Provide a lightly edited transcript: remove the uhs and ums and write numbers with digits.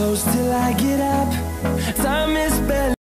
close till I get up. Time is barely